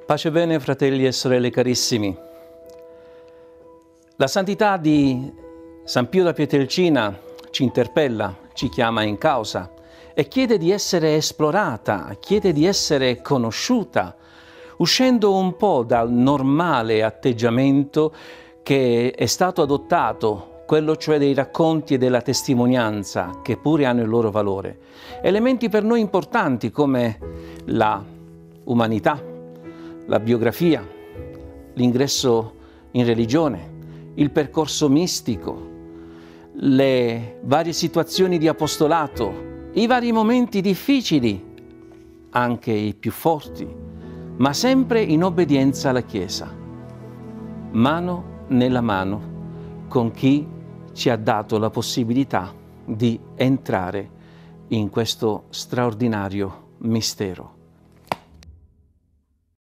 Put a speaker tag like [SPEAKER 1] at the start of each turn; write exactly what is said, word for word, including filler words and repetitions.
[SPEAKER 1] Pace bene, fratelli e sorelle carissimi. La santità di San Pio da Pietrelcina ci interpella, ci chiama in causa e chiede di essere esplorata, chiede di essere conosciuta, uscendo un po' dal normale atteggiamento che è stato adottato, quello cioè dei racconti e della testimonianza, che pure hanno il loro valore. Elementi per noi importanti come la umanità, la biografia, l'ingresso in religione, il percorso mistico, le varie situazioni di apostolato, i vari momenti difficili, anche i più forti, ma sempre in obbedienza alla Chiesa, mano nella mano con chi ci ha dato la possibilità di entrare in questo straordinario mistero.